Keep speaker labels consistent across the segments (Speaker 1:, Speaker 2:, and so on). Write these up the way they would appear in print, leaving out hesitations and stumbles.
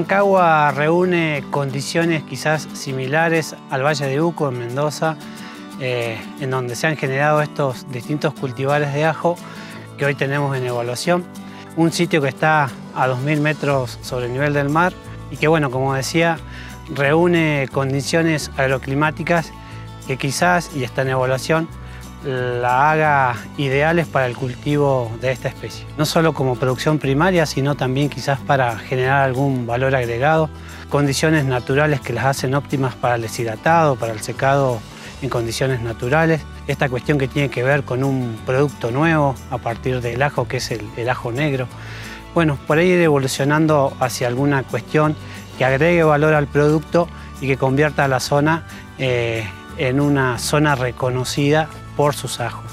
Speaker 1: Rancagua reúne condiciones quizás similares al Valle de Uco, en Mendoza, en donde se han generado estos distintos cultivares de ajo que hoy tenemos en evaluación. Un sitio que está a 2.000 metros sobre el nivel del mar y que, bueno, como decía, reúne condiciones agroclimáticas que quizás, y está en evaluación, la haga ideales para el cultivo de esta especie. No solo como producción primaria, sino también quizás para generar algún valor agregado. Condiciones naturales que las hacen óptimas para el deshidratado, para el secado en condiciones naturales. Esta cuestión que tiene que ver con un producto nuevo a partir del ajo, que es el ajo negro. Bueno, por ahí ir evolucionando hacia alguna cuestión que agregue valor al producto y que convierta a la zona en una zona reconocida por sus ajos.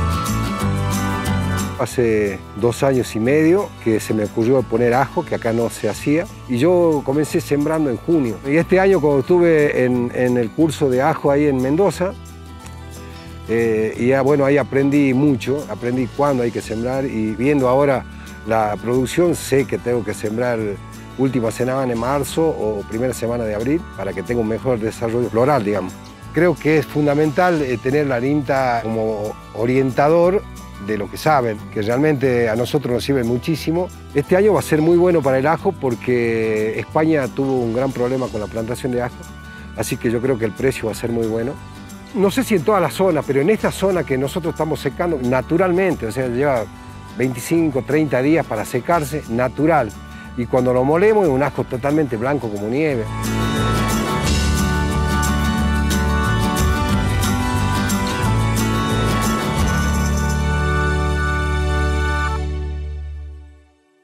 Speaker 2: Hace 2 años y medio que se me ocurrió poner ajo, que acá no se hacía, y yo comencé sembrando en junio. Y este año, cuando estuve en el curso de ajo ahí en Mendoza, bueno, ahí aprendí mucho, aprendí cuándo hay que sembrar, y viendo ahora la producción sé que tengo que sembrar última semana de marzo o primera semana de abril para que tenga un mejor desarrollo floral, digamos. Creo que es fundamental tener la INTA como orientador de lo que saben, que realmente a nosotros nos sirve muchísimo. Este año va a ser muy bueno para el ajo porque España tuvo un gran problema con la plantación de ajo, así que yo creo que el precio va a ser muy bueno. No sé si en toda la zona, pero en esta zona que nosotros estamos secando naturalmente, o sea, lleva 25, 30 días para secarse, natural. Y cuando lo molemos es un ajo totalmente blanco como nieve.